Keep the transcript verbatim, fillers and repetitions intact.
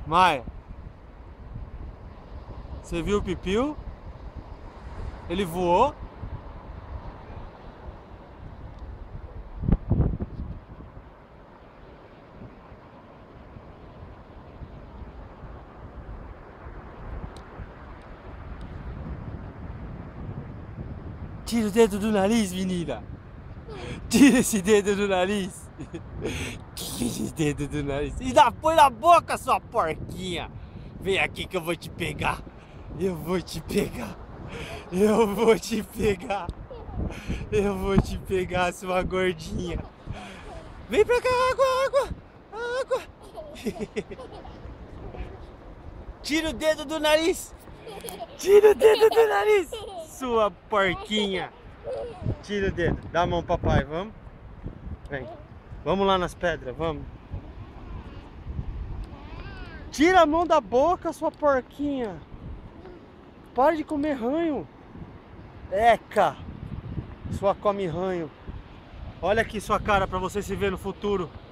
Maia, você viu o pipiu? Ele voou? Tira o dedo do nariz, menina. Tira esse dedo do nariz. Tira esse dedo do nariz. E dá, põe na boca, sua porquinha. Vem aqui que eu vou te pegar. Eu vou te pegar. Eu vou te pegar. Eu vou te pegar, sua gordinha. Vem pra cá, água, água. Água. Tira o dedo do nariz. Tira o dedo do nariz. Sua porquinha. Tira o dedo. Dá a mão, papai, vamos? Vem. Vamos lá nas pedras, vamos. Tira a mão da boca, sua porquinha. Para de comer ranho. Eca. Sua come ranho. Olha aqui sua cara pra você se ver no futuro.